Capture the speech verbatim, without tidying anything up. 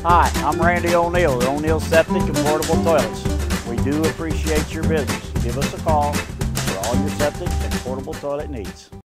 Hi, I'm Randy O'Neill with O'Neill Septic and Portable Toilets. We do appreciate your business. Give us a call for all your septic and portable toilet needs.